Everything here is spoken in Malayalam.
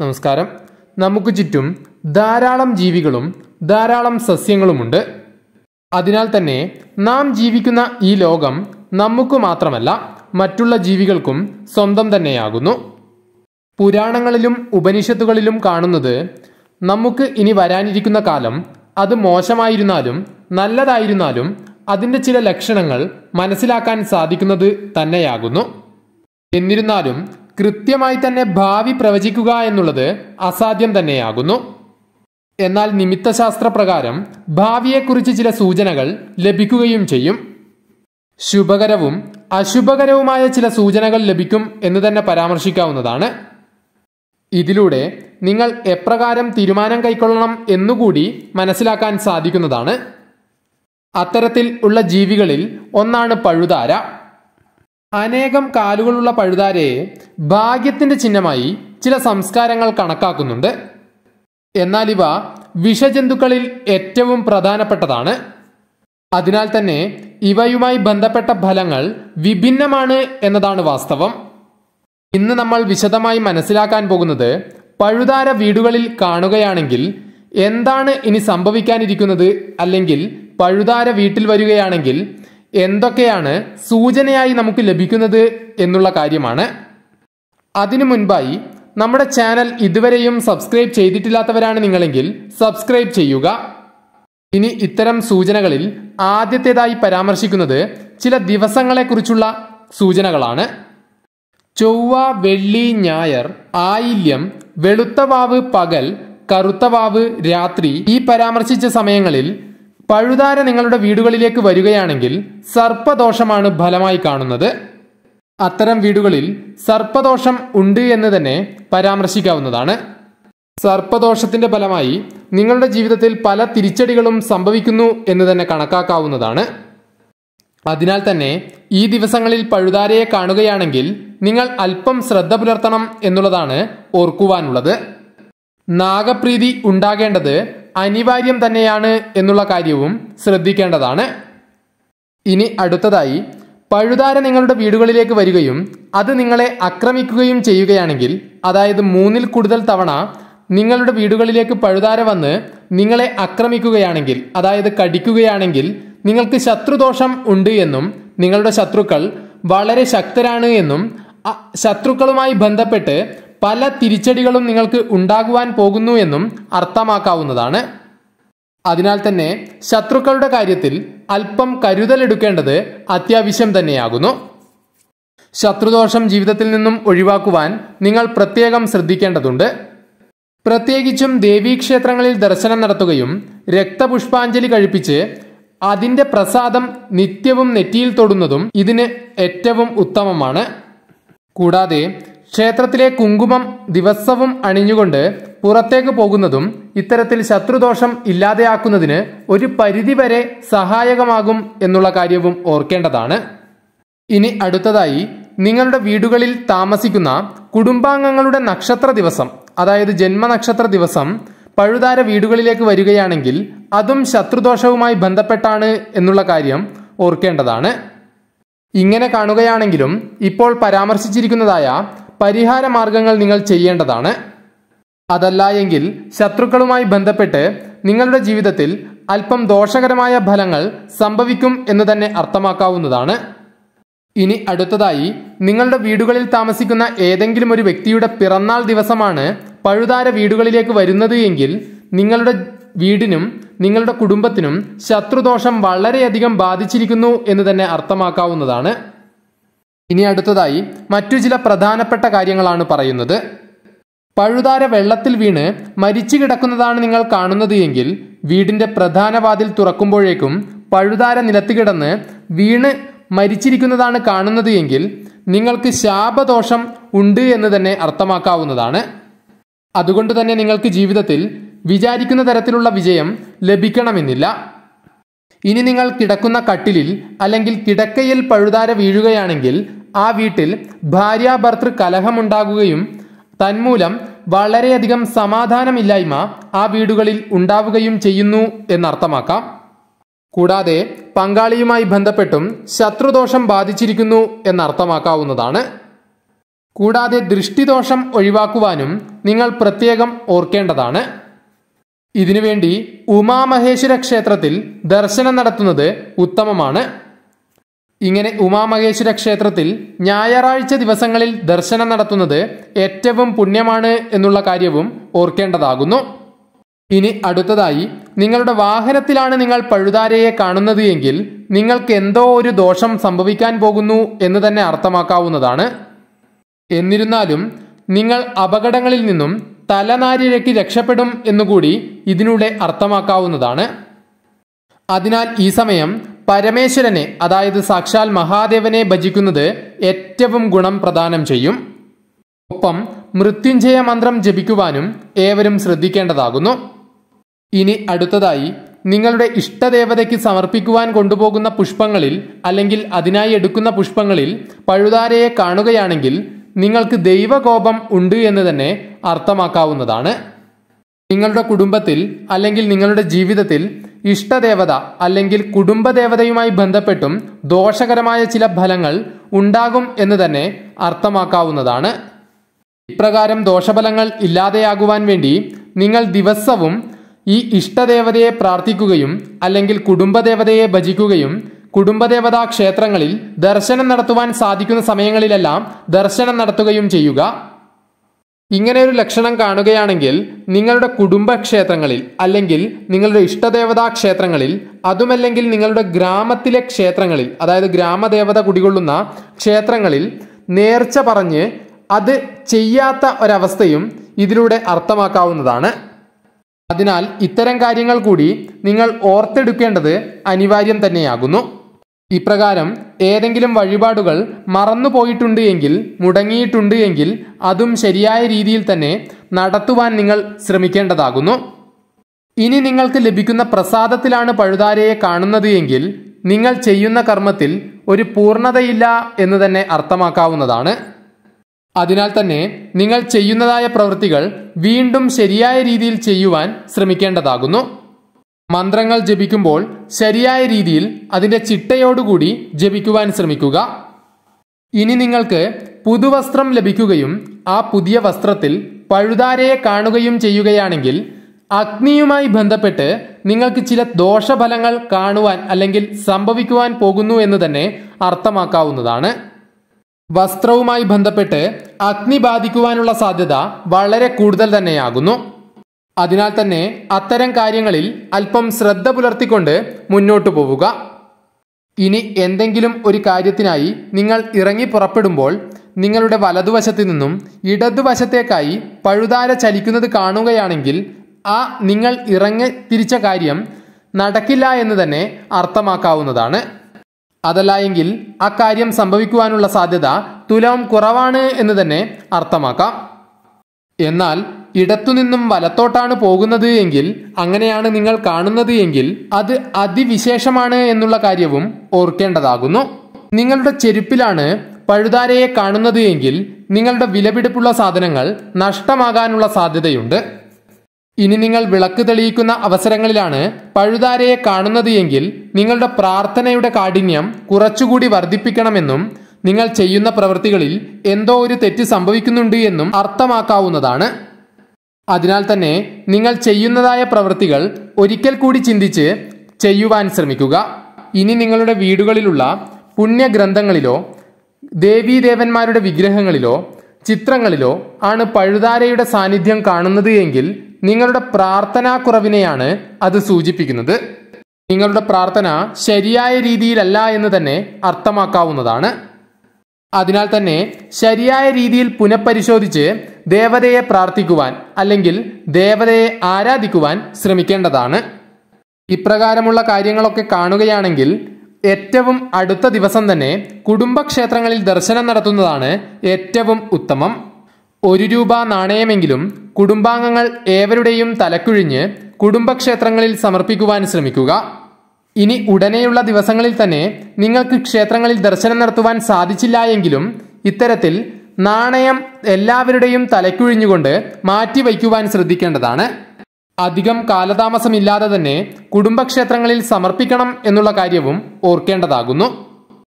നമസ്കാരം. നമുക്ക് ചുറ്റും ധാരാളം ജീവികളും ധാരാളം സസ്യങ്ങളുമുണ്ട്. അതിനാൽ തന്നെ നാം ജീവിക്കുന്ന ഈ ലോകം നമുക്ക് മാത്രമല്ല മറ്റുള്ള ജീവികൾക്കും സ്വന്തം തന്നെയാകുന്നു. പുരാണങ്ങളിലും ഉപനിഷത്തുകളിലും കാണുന്നത് നമുക്ക് ഇനി വരാനിരിക്കുന്ന കാലം അത് മോശമായിരുന്നാലും നല്ലതായിരുന്നാലും അതിൻ്റെ ചില ലക്ഷണങ്ങൾ മനസ്സിലാക്കാൻ സാധിക്കുന്നത് തന്നെയാകുന്നു. എന്നിരുന്നാലും കൃത്യമായി തന്നെ ഭാവി പ്രവചിക്കുക എന്നുള്ളത് അസാധ്യം തന്നെയാകുന്നു. എന്നാൽ നിമിത്തശാസ്ത്ര പ്രകാരം ഭാവിയെക്കുറിച്ച് ചില സൂചനകൾ ലഭിക്കുകയും ചെയ്യും. ശുഭകരവും അശുഭകരവുമായ ചില സൂചനകൾ ലഭിക്കും എന്ന് തന്നെ പരാമർശിക്കാവുന്നതാണ്. ഇതിലൂടെ നിങ്ങൾ എപ്രകാരം തീരുമാനം കൈക്കൊള്ളണം എന്നുകൂടി മനസ്സിലാക്കാൻ സാധിക്കുന്നതാണ്. അത്തരത്തിൽ ഉള്ള ജീവികളിൽ ഒന്നാണ് പഴുതാര. അനേകം കാലുകളുള്ള പഴുതാരയെ ഭാഗ്യത്തിന്റെ ചിഹ്നമായി ചില സംസ്കാരങ്ങൾ കണക്കാക്കുന്നുണ്ട്. എന്നാൽ ഇവ വിഷജന്തുക്കളിൽ ഏറ്റവും പ്രധാനപ്പെട്ടതാണ്. അതിനാൽ തന്നെ ഇവയുമായി ബന്ധപ്പെട്ട ഫലങ്ങൾ വിഭിന്നമാണ് എന്നതാണ് വാസ്തവം. ഇന്ന് നമ്മൾ വിശദമായി മനസ്സിലാക്കാൻ പോകുന്നത് പഴുതാര വീടുകളിൽ കാണുകയാണെങ്കിൽ എന്താണ് ഇനി സംഭവിക്കാനിരിക്കുന്നത്, അല്ലെങ്കിൽ പഴുതാര വീട്ടിൽ വരികയാണെങ്കിൽ എന്തൊക്കെയാണ് സൂചനയായി നമുക്ക് ലഭിക്കുന്നത് എന്നുള്ള കാര്യമാണ്. അതിനു മുൻപായി നമ്മുടെ ചാനൽ ഇതുവരെയും സബ്സ്ക്രൈബ് ചെയ്തിട്ടില്ലാത്തവരാണ് നിങ്ങളെങ്കിൽ സബ്സ്ക്രൈബ് ചെയ്യുക. ഇനി ഇത്തരം സൂചനകളിൽ ആദ്യത്തേതായി പരാമർശിക്കുന്നത് ചില ദിവസങ്ങളെക്കുറിച്ചുള്ള സൂചനകളാണ്. ചൊവ്വ, വെള്ളി, ഞായർ, ആയില്യം, വെളുത്തവാവ് പകൽ, കറുത്തവാവ് രാത്രി ഈ പരാമർശിച്ച സമയങ്ങളിൽ പഴുതാര നിങ്ങളുടെ വീടുകളിലേക്ക് വരികയാണെങ്കിൽ സർപ്പദോഷമാണ് ഫലമായി കാണുന്നത്. അത്തരം വീടുകളിൽ സർപ്പദോഷം ഉണ്ട് എന്ന് തന്നെ പരാമർശിക്കാവുന്നതാണ്. സർപ്പദോഷത്തിന്റെ ഫലമായി നിങ്ങളുടെ ജീവിതത്തിൽ പല തിരിച്ചടികളും സംഭവിക്കുന്നു എന്ന് തന്നെ കണക്കാക്കാവുന്നതാണ്. അതിനാൽ തന്നെ ഈ ദിവസങ്ങളിൽ പഴുതാരയെ കാണുകയാണെങ്കിൽ നിങ്ങൾ അല്പം ശ്രദ്ധ പുലർത്തണം എന്നുള്ളതാണ് ഓർക്കുവാനുള്ളത്. നാഗപ്രീതി ഉണ്ടാകേണ്ടത് അനിവാര്യം തന്നെയാണ് എന്നുള്ള കാര്യവും ശ്രദ്ധിക്കേണ്ടതാണ്. ഇനി അടുത്തതായി പഴുതാര നിങ്ങളുടെ വീടുകളിലേക്ക് വരികയും അത് നിങ്ങളെ ആക്രമിക്കുകയും ചെയ്യുകയാണെങ്കിൽ, അതായത് 3-ൽ കൂടുതൽ തവണ നിങ്ങളുടെ വീടുകളിലേക്ക് പഴുതാര വന്ന് നിങ്ങളെ ആക്രമിക്കുകയാണെങ്കിൽ, അതായത് കടിക്കുകയാണെങ്കിൽ നിങ്ങൾക്ക് ശത്രുദോഷം ഉണ്ട് എന്നും നിങ്ങളുടെ ശത്രുക്കൾ വളരെ ശക്തരാണ് എന്നും ശത്രുക്കളുമായി ബന്ധപ്പെട്ട് പല തിരിച്ചടികളും നിങ്ങൾക്ക് ഉണ്ടാകുവാൻ പോകുന്നു എന്നും അർത്ഥമാക്കാവുന്നതാണ്. അതിനാൽ തന്നെ ശത്രുക്കളുടെ കാര്യത്തിൽ അല്പം കരുതലെടുക്കേണ്ടത് അത്യാവശ്യം തന്നെയാകുന്നു. ശത്രുദോഷം ജീവിതത്തിൽ നിന്നും ഒഴിവാക്കുവാൻ നിങ്ങൾ പ്രത്യേകം ശ്രദ്ധിക്കേണ്ടതുണ്ട്. പ്രത്യേകിച്ചും ദേവീക്ഷേത്രങ്ങളിൽ ദർശനം നടത്തുകയും രക്തപുഷ്പാഞ്ജലി കഴിപ്പിച്ച് അതിന്റെ പ്രസാദം നിത്യവും നെറ്റിയിൽ തൊടുന്നതും ഇതിന് ഏറ്റവും ഉത്തമമാണ്. കൂടാതെ ക്ഷേത്രത്തിലെ കുങ്കുമം ദിവസവും അണിഞ്ഞുകൊണ്ട് പുറത്തേക്ക് പോകുന്നതും ഇത്തരത്തിൽ ശത്രുദോഷം ഇല്ലാതെയാക്കുന്നതിന് ഒരു പരിധിവരെ സഹായകമാകും എന്നുള്ള കാര്യവും ഓർക്കേണ്ടതാണ്. ഇനി അടുത്തതായി നിങ്ങളുടെ വീടുകളിൽ താമസിക്കുന്ന കുടുംബാംഗങ്ങളുടെ നക്ഷത്ര ദിവസം, അതായത് ജന്മനക്ഷത്ര ദിവസം പഴുതാര വീടുകളിലേക്ക് വരികയാണെങ്കിൽ അതും ശത്രുദോഷവുമായി ബന്ധപ്പെട്ടാണ് എന്നുള്ള കാര്യം ഓർക്കേണ്ടതാണ്. ഇങ്ങനെ കാണുകയാണെങ്കിലും ഇപ്പോൾ പരാമർശിച്ചിരിക്കുന്നതായ പരിഹാര മാർഗങ്ങൾ നിങ്ങൾ ചെയ്യേണ്ടതാണ്. അതല്ല എങ്കിൽ ശത്രുക്കളുമായി ബന്ധപ്പെട്ട് നിങ്ങളുടെ ജീവിതത്തിൽ അല്പം ദോഷകരമായ ഫലങ്ങൾ സംഭവിക്കും എന്ന് തന്നെ അർത്ഥമാക്കാവുന്നതാണ്. ഇനി അടുത്തതായി നിങ്ങളുടെ വീടുകളിൽ താമസിക്കുന്ന ഏതെങ്കിലും ഒരു വ്യക്തിയുടെ പിറന്നാൾ ദിവസമാണ് പഴുതാര വീടുകളിലേക്ക് വരുന്നത് എങ്കിൽ നിങ്ങളുടെ വീടിനും നിങ്ങളുടെ കുടുംബത്തിനും ശത്രുദോഷം വളരെയധികം ബാധിച്ചിരിക്കുന്നു എന്ന് തന്നെ അർത്ഥമാക്കാവുന്നതാണ്. ഇനി അടുത്തതായി മറ്റു ചില പ്രധാനപ്പെട്ട കാര്യങ്ങളാണ് പറയുന്നത്. പഴുതാര വെള്ളത്തിൽ വീണ് മരിച്ചു കിടക്കുന്നതാണ് നിങ്ങൾ കാണുന്നത് എങ്കിൽ വീടിന്റെ പ്രധാന വാതിൽ തുറക്കുമ്പോഴേക്കും പഴുതാര നിലത്ത് കിടന്ന് വീണ് മരിച്ചിരിക്കുന്നതാണ് കാണുന്നത് എങ്കിൽ നിങ്ങൾക്ക് ശാപദോഷം ഉണ്ട് എന്ന് തന്നെ അർത്ഥമാക്കാവുന്നതാണ്. അതുകൊണ്ട് തന്നെ നിങ്ങൾക്ക് ജീവിതത്തിൽ വിചാരിക്കുന്ന തരത്തിലുള്ള വിജയം ലഭിക്കണമെന്നില്ല. ഇനി നിങ്ങൾ കിടക്കുന്ന കട്ടിലിൽ അല്ലെങ്കിൽ കിടക്കയിൽ പഴുതാര വീഴുകയാണെങ്കിൽ ആ വീട്ടിൽ ഭാര്യാഭർത്തൃ കലഹമുണ്ടാകുകയും തന്മൂലം വളരെയധികം സമാധാനമില്ലായ്മ ആ വീടുകളിൽ ഉണ്ടാവുകയും ചെയ്യുന്നു എന്നർത്ഥമാക്കാം. കൂടാതെ പങ്കാളിയുമായി ബന്ധപ്പെട്ടും ശത്രുദോഷം ബാധിച്ചിരിക്കുന്നു എന്നർത്ഥമാക്കാവുന്നതാണ്. കൂടാതെ ദൃഷ്ടിദോഷം ഒഴിവാക്കുവാനും നിങ്ങൾ പ്രത്യേകം ഓർക്കേണ്ടതാണ്. ഇതിനുവേണ്ടി ഉമാമഹേശ്വര ക്ഷേത്രത്തിൽ ദർശനം നടത്തുന്നത് ഉത്തമമാണ്. ഇങ്ങനെ ഉമാമഹേശ്വര ക്ഷേത്രത്തിൽ ഞായറാഴ്ച ദിവസങ്ങളിൽ ദർശനം നടത്തുന്നത് ഏറ്റവും പുണ്യമാണ് എന്നുള്ള കാര്യവും ഓർക്കേണ്ടതാകുന്നു. ഇനി അടുത്തതായി, നിങ്ങളുടെ വാഹനത്തിലാണ് നിങ്ങൾ പഴുതാരയെ കാണുന്നത് എങ്കിൽ നിങ്ങൾക്ക് എന്തോ ഒരു ദോഷം സംഭവിക്കാൻ പോകുന്നു എന്ന് തന്നെ അർത്ഥമാക്കാവുന്നതാണ്. എന്നിരുന്നാലും നിങ്ങൾ അപകടങ്ങളിൽ നിന്നും തലനാരിഴയ്ക്ക് രക്ഷപ്പെടും എന്നുകൂടി ഇതിലൂടെ അർത്ഥമാക്കാവുന്നതാണ്. അതിനാൽ ഈ സമയം പരമേശ്വരനെ, അതായത് സാക്ഷാൽ മഹാദേവനെ ഭജിക്കുന്നത് ഏറ്റവും ഗുണം പ്രദാനം ചെയ്യും. ഒപ്പം മൃത്യുഞ്ജയ മന്ത്രം ജപിക്കുവാനും ഏവരും ശ്രദ്ധിക്കേണ്ടതാകുന്നു. ഇനി അടുത്തതായി, നിങ്ങളുടെ ഇഷ്ടദേവതയ്ക്ക് സമർപ്പിക്കുവാൻ കൊണ്ടുപോകുന്ന പുഷ്പങ്ങളിൽ അല്ലെങ്കിൽ അതിനായി എടുക്കുന്ന പുഷ്പങ്ങളിൽ പഴുതാരയെ കാണുകയാണെങ്കിൽ നിങ്ങൾക്ക് ദൈവകോപം ഉണ്ട് എന്ന് തന്നെ അർത്ഥമാക്കാവുന്നതാണ്. നിങ്ങളുടെ കുടുംബത്തിൽ അല്ലെങ്കിൽ നിങ്ങളുടെ ജീവിതത്തിൽ ഇഷ്ടദേവത അല്ലെങ്കിൽ കുടുംബദേവതയുമായി ബന്ധപ്പെട്ടും ദോഷകരമായ ചില ഫലങ്ങൾ ഉണ്ടാകും എന്ന് തന്നെ അർത്ഥമാക്കാവുന്നതാണ്. ഇപ്രകാരം ദോഷഫലങ്ങൾ ഇല്ലാതെയാകുവാൻ വേണ്ടി നിങ്ങൾ ദിവസവും ഈ ഇഷ്ടദേവതയെ പ്രാർത്ഥിക്കുകയും അല്ലെങ്കിൽ കുടുംബദേവതയെ ഭജിക്കുകയും കുടുംബദേവതാ ക്ഷേത്രങ്ങളിൽ ദർശനം നടത്തുവാൻ സാധിക്കുന്ന സമയങ്ങളിലെല്ലാം ദർശനം നടത്തുകയും ചെയ്യുക. ഇങ്ങനെ ഒരു ലക്ഷണം കാണുകയാണെങ്കിൽ നിങ്ങളുടെ കുടുംബക്ഷേത്രങ്ങളിൽ അല്ലെങ്കിൽ നിങ്ങളുടെ ഇഷ്ടദേവതാ ക്ഷേത്രങ്ങളിൽ, അതുമല്ലെങ്കിൽ നിങ്ങളുടെ ഗ്രാമത്തിലെ ക്ഷേത്രങ്ങളിൽ, അതായത് ഗ്രാമദേവത കുടികൊള്ളുന്ന ക്ഷേത്രങ്ങളിൽ നേർച്ച പറഞ്ഞ് അത് ചെയ്യാത്ത ഒരവസ്ഥയും ഇതിലൂടെ അർത്ഥമാക്കാവുന്നതാണ്. അതിനാൽ ഇത്തരം കാര്യങ്ങൾ കൂടി നിങ്ങൾ ഓർത്തെടുക്കേണ്ടത് അനിവാര്യം തന്നെയാകുന്നു. ഇപ്രകാരം ഏതെങ്കിലും വഴിപാടുകൾ മറന്നുപോയിട്ടുണ്ട് എങ്കിൽ, മുടങ്ങിയിട്ടുണ്ട് എങ്കിൽ അതും ശരിയായ രീതിയിൽ തന്നെ നടത്തുവാൻ നിങ്ങൾ ശ്രമിക്കേണ്ടതാകുന്നു. ഇനി നിങ്ങൾക്ക് ലഭിക്കുന്ന പ്രസാദത്തിലാണ് പഴുതാരയെ കാണുന്നത് എങ്കിൽ നിങ്ങൾ ചെയ്യുന്ന കർമ്മത്തിൽ ഒരു പൂർണ്ണതയില്ല എന്ന് തന്നെ അർത്ഥമാക്കാവുന്നതാണ്. അതിനാൽ തന്നെ നിങ്ങൾ ചെയ്യുന്നതായ പ്രവൃത്തികൾ വീണ്ടും ശരിയായ രീതിയിൽ ചെയ്യുവാൻ ശ്രമിക്കേണ്ടതാകുന്നു. മന്ത്രങ്ങൾ ജപിക്കുമ്പോൾ ശരിയായ രീതിയിൽ അതിൻ്റെ ചിട്ടയോടുകൂടി ജപിക്കുവാൻ ശ്രമിക്കുക. ഇനി നിങ്ങൾക്ക് പുതുവസ്ത്രം ലഭിക്കുകയും ആ പുതിയ വസ്ത്രത്തിൽ പഴുതാരയെ കാണുകയും ചെയ്യുകയാണെങ്കിൽ അഗ്നിയുമായി ബന്ധപ്പെട്ട് നിങ്ങൾക്ക് ചില ദോഷഫലങ്ങൾ കാണുവാൻ അല്ലെങ്കിൽ സംഭവിക്കുവാൻ പോകുന്നു എന്ന് തന്നെ അർത്ഥമാക്കാവുന്നതാണ്. വസ്ത്രവുമായി ബന്ധപ്പെട്ട് അഗ്നി ബാധിക്കുവാനുള്ള സാധ്യത വളരെ കൂടുതൽ തന്നെയാകുന്നു. അതിനാൽ തന്നെ അത്തരം കാര്യങ്ങളിൽ അല്പം ശ്രദ്ധ പുലർത്തിക്കൊണ്ട് മുന്നോട്ടു പോവുക. ഇനി എന്തെങ്കിലും ഒരു കാര്യത്തിനായി നിങ്ങൾ ഇറങ്ങി പുറപ്പെടുമ്പോൾ നിങ്ങളുടെ വലതുവശത്തു നിന്നും ഇടതുവശത്തേക്കായി പഴുതാര ചലിക്കുന്നത് കാണുകയാണെങ്കിൽ ആ നിങ്ങൾ ഇറങ്ങി തിരിച്ച കാര്യം നടക്കില്ല എന്ന് തന്നെ അർത്ഥമാക്കാവുന്നതാണ്. അതല്ല എങ്കിൽ ആ കാര്യം സംഭവിക്കുവാനുള്ള സാധ്യത തുലം കുറവാണ് എന്ന് തന്നെ അർത്ഥമാക്കാം. എന്നാൽ ഇടത്തുനിന്നും വലത്തോട്ടാണ് പോകുന്നത് എങ്കിൽ, അങ്ങനെയാണ് നിങ്ങൾ കാണുന്നത് എങ്കിൽ അത് അതിവിശേഷമാണ് എന്നുള്ള കാര്യവും ഓർക്കേണ്ടതാകുന്നു. നിങ്ങളുടെ ചെരുപ്പിലാണ് പഴുതാരയെ കാണുന്നത് എങ്കിൽ നിങ്ങളുടെ വിലപിടിപ്പുള്ള സാധനങ്ങൾ നഷ്ടമാകാനുള്ള സാധ്യതയുണ്ട്. ഇനി നിങ്ങൾ വിളക്ക് തെളിയിക്കുന്ന അവസരങ്ങളിലാണ് പഴുതാരയെ കാണുന്നത് എങ്കിൽ നിങ്ങളുടെ പ്രാർത്ഥനയുടെ കാഠിന്യം കുറച്ചുകൂടി വർദ്ധിപ്പിക്കണമെന്നും നിങ്ങൾ ചെയ്യുന്ന പ്രവൃത്തികളിൽ എന്തോ ഒരു തെറ്റ് സംഭവിക്കുന്നുണ്ട് എന്നും അർത്ഥമാക്കാവുന്നതാണ്. അതിനാൽ തന്നെ നിങ്ങൾ ചെയ്യുന്നതായ പ്രവൃത്തികൾ ഒരിക്കൽ കൂടി ചിന്തിച്ച് ചെയ്യുവാൻ ശ്രമിക്കുക. ഇനി നിങ്ങളുടെ വീടുകളിലുള്ള പുണ്യഗ്രന്ഥങ്ങളിലോ ദേവീദേവന്മാരുടെ വിഗ്രഹങ്ങളിലോ ചിത്രങ്ങളിലോ ആണ് പഴുതാരയുടെ സാന്നിധ്യം കാണുന്നത് എങ്കിൽ നിങ്ങളുടെ പ്രാർത്ഥനാക്കുറവിനെയാണ് അത് സൂചിപ്പിക്കുന്നത്. നിങ്ങളുടെ പ്രാർത്ഥന ശരിയായ രീതിയിലല്ല എന്ന് തന്നെ അർത്ഥമാക്കാവുന്നതാണ്. അതിനാൽ തന്നെ ശരിയായ രീതിയിൽ പുനഃപരിശോധിച്ച് ദേവതയെ പ്രാർത്ഥിക്കുവാൻ അല്ലെങ്കിൽ ദേവതയെ ആരാധിക്കുവാൻ ശ്രമിക്കേണ്ടതാണ്. ഇപ്രകാരമുള്ള കാര്യങ്ങളൊക്കെ കാണുകയാണെങ്കിൽ ഏറ്റവും അടുത്ത ദിവസം തന്നെ കുടുംബക്ഷേത്രങ്ങളിൽ ദർശനം നടത്തുന്നതാണ് ഏറ്റവും ഉത്തമം. 1 രൂപ നാണയമെങ്കിലും കുടുംബാംഗങ്ങൾ ഏവരുടെയും തലക്കുഴിഞ്ഞ് കുടുംബക്ഷേത്രങ്ങളിൽ സമർപ്പിക്കുവാൻ ശ്രമിക്കുക. ഇനി ഉടനെയുള്ള ദിവസങ്ങളിൽ തന്നെ നിങ്ങൾക്ക് ക്ഷേത്രങ്ങളിൽ ദർശനം നടത്തുവാൻ സാധിച്ചില്ല എങ്കിലും ഇത്തരത്തിൽ നാണയം എല്ലാവരുടെയും തലക്കുഴിഞ്ഞുകൊണ്ട് മാറ്റിവയ്ക്കുവാൻ ശ്രദ്ധിക്കേണ്ടതാണ്. അധികം കാലതാമസമില്ലാതെ തന്നെ കുടുംബക്ഷേത്രങ്ങളിൽ സമർപ്പിക്കണം എന്നുള്ള കാര്യവും ഓർക്കേണ്ടതാകുന്നു.